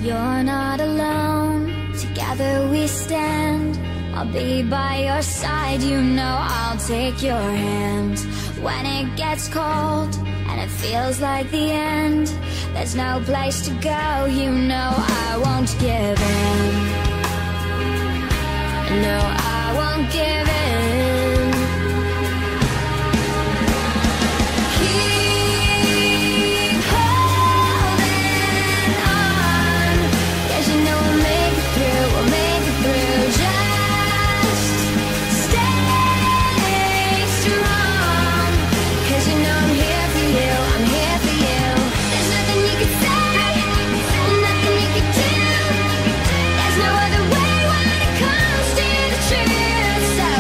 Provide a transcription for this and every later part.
You're not alone, together we stand. I'll be by your side, you know I'll take your hand. When it gets cold and it feels like the end, there's no place to go, you know I won't give in. No, I won't give in. Keep holding on, 'cause you know we'll make it through, we'll make it through. Just stay strong, 'cause you know I'm here for you, I'm here for you. There's nothing you can say, nothing you can do. There's no other way when it comes to the truth. So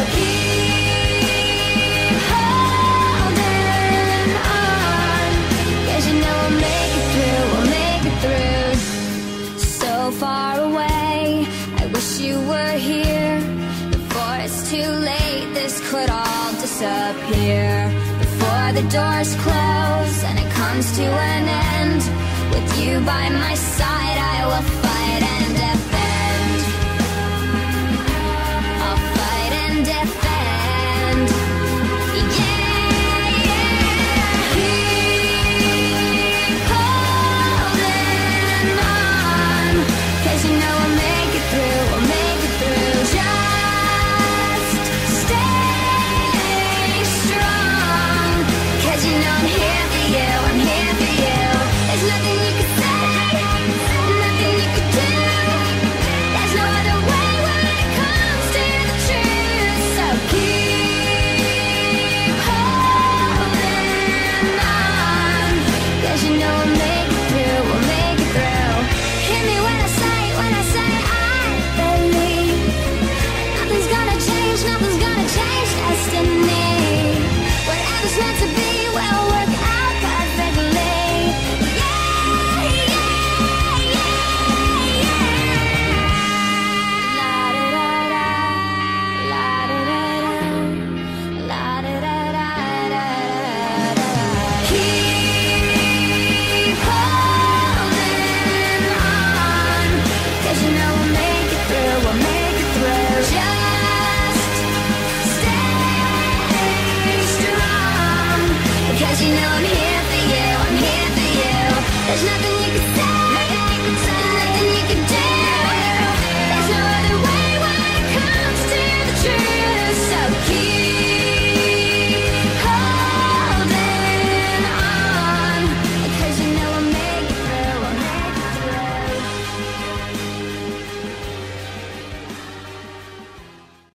keep holding on, 'cause you know we'll make it through, we'll make it through. So far away, I wish you were here. Before it's too late, this could all disappear. Before the doors close and it comes to an end, with you by my side I will fight and defend. I'll fight and defend. Yeah, yeah. Keep holding on, 'cause you know we'll make it through, we'll make it through. Just stay strong, 'cause you know I'm here for you, I'm here for you. There's nothing you can say, nothing you can do. There's no other way when it comes to the truth. So keep holding on, 'cause you know we'll make it through, we'll make it through. Hear me when I say I believe. Nothing's gonna change destiny. Whatever's meant to be